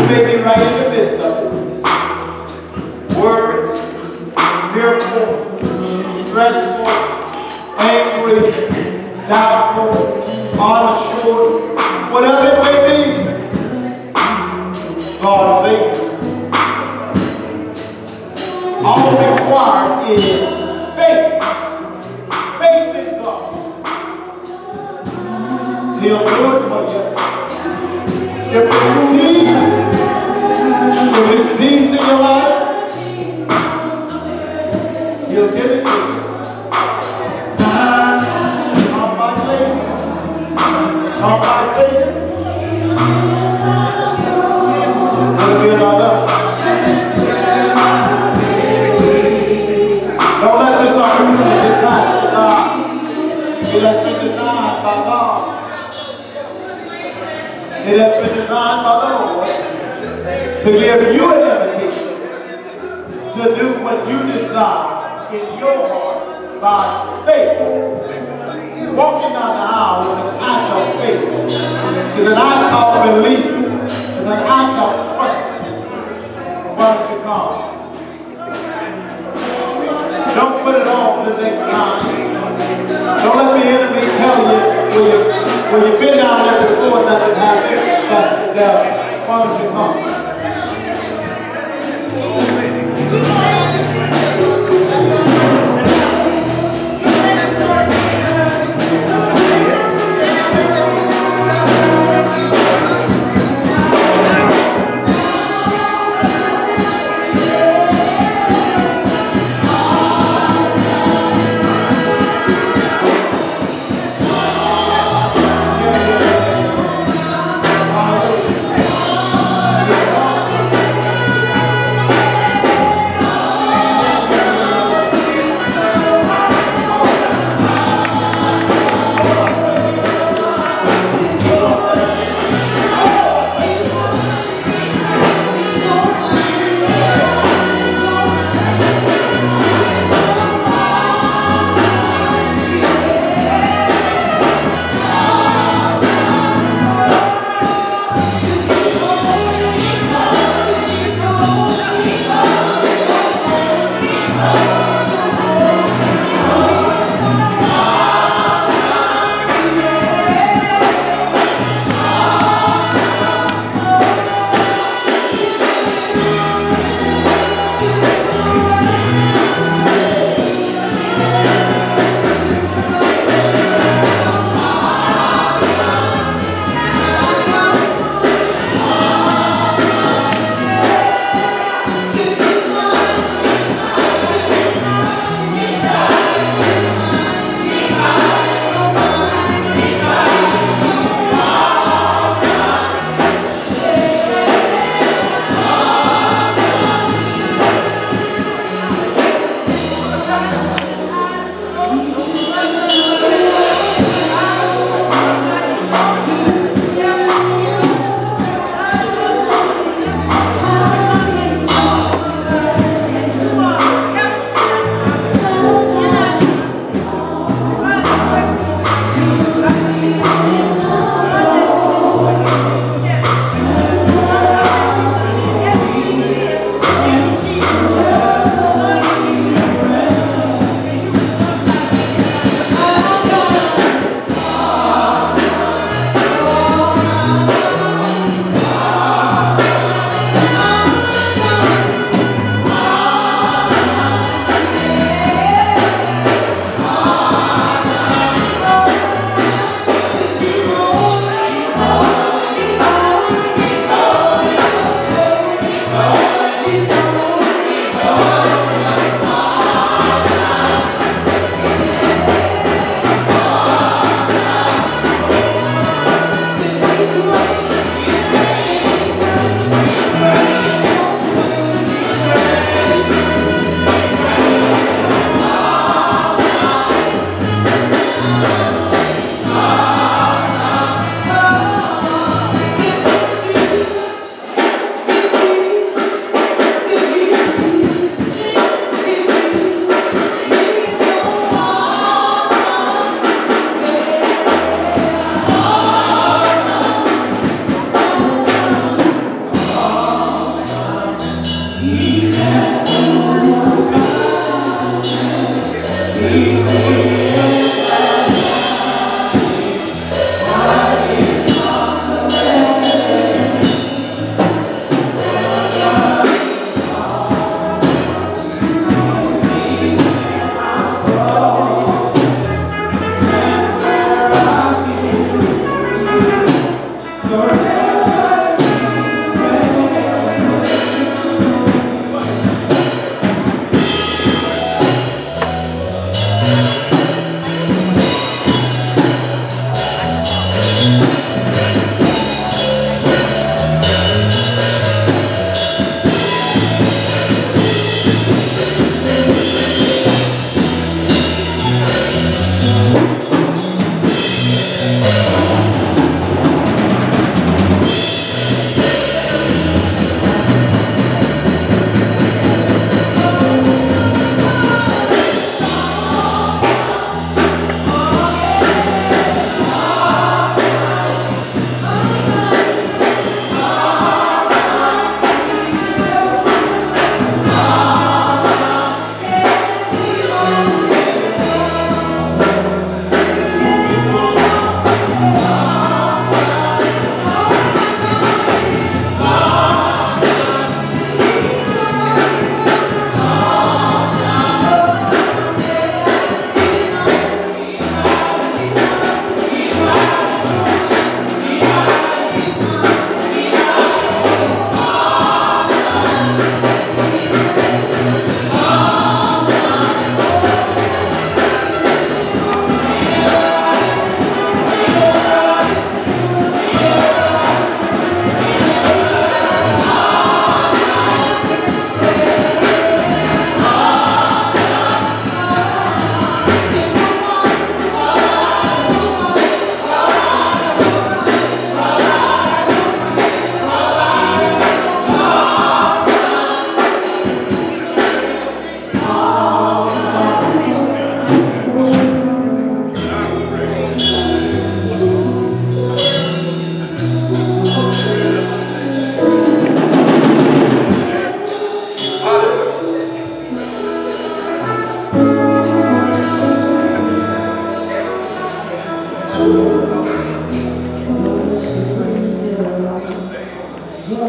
may be right in the midst of it. Words, fearful, stressful, angry, doubtful, unassured, whatever it may be. God is able. All required is faith. Faith in God. He'll do it for you. If there's peace in your life, He'll give it to you. Not by faith. Not by faith. There'll be another. Don't let this opportunity pass you by. It has been designed by God. It has been designed by the Lord to give you an invitation to do what you desire in your heart by faith. Walking down the aisle is an act of faith. It's an act of belief. It's an act of trust. Why don't you come? Don't put it off to next time. Don't let the enemy tell you when you've been down there before nothing happened. That's the devil. Why don't you come?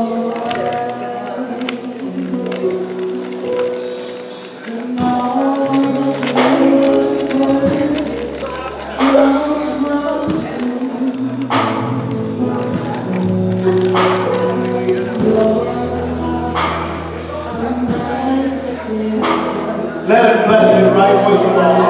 Let him bless you right where you are.